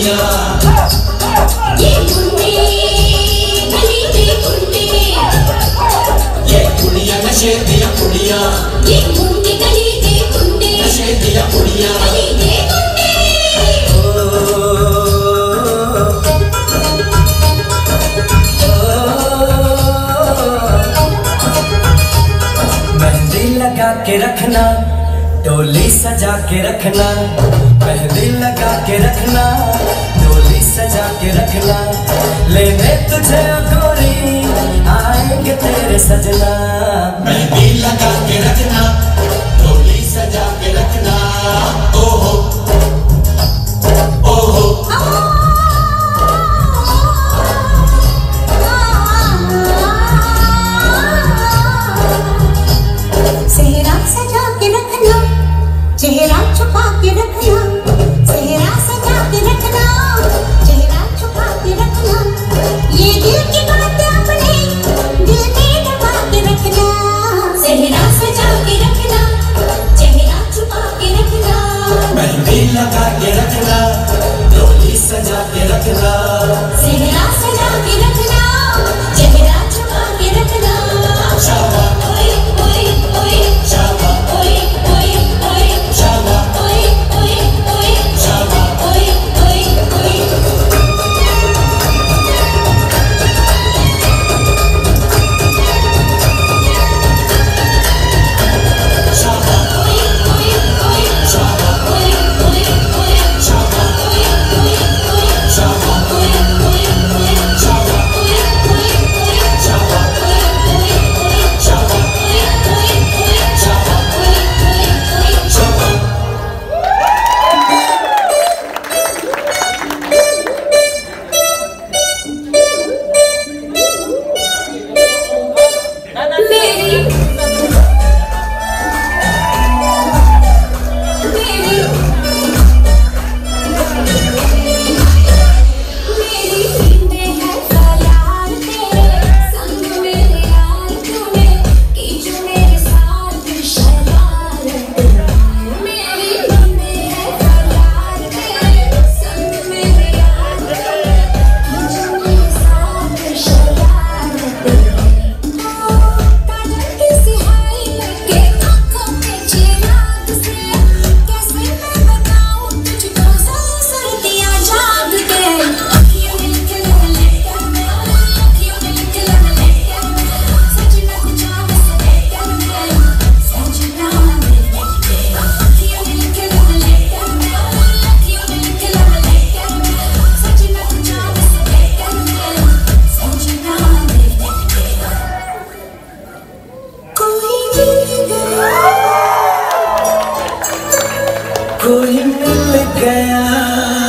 कुड़िया ये गुंडे गली में गुंडे, ये कुड़िया नशे दिया कुड़िया, ये गुंडे गली में गुंडे, नशे दिया कुड़िया गली में गुंडे। मेहंदी लगा के रखना, डोली सजा के रखना, मेहंदी लगा के रखना, डोली सजा के रखना, लेने तुझे गोरी आएंगे तेरे सजना। मेहंदी लगा के रखना, डोली सजा के रखना, ओहो ओहो सेहरा सजा के रखना, चेहरा छुपा के रखना, सेहरा सजा के रखना, चेहरा छुपा के रखना, ये दिल की बात अपने दिल में दबा के रखना। सेहरा सजा के रखना, चेहरा छुपा के रखना, मेहंदी लगा के रखना, डोली सजा के रखना, सेहरा सजा के रखना, चेहरा छुपा के रखना। शाबा ओए ओए ओए, शाबा ओए ओए ओए, शाबा ओए ओए ओए, शाबा ओए ओए ओए। शाबा ओए ओए ओए, शाबा ओए ओए ओए, शाबा ओए ओए ओए, शाबा ओए ओए ओए, शाबा ओए ओए ओए, शाबा ओए ओए ओए, शाबा ओए ओए ओए, शाबा ओए ओए ओए। शाबा मेरी नींदें हैं ख्याल तेरे संग मेरे यार, तूने की जो मेरे साथ शरारत। मेरी नींदें हैं ख्याल तेरे संग मेरे यार, की जो मेरे साथ शरारत। काजल की सिहाई लगे आँखों में चिराग से, कैसे मैं बताऊँ तुझको सर्दियाँ जाग के। अखियों में लिख लेकर मैं, अखियों में लिख लेकर मैं, सजना कुछ आवे से लेकर मैं, सजना मेरे अखियों में लिख लेकर मैं, अखियों में लिख लेकर मैं, सजना कुछ आवे से लेकर मैं, सजना मेरे। कोई मिल गया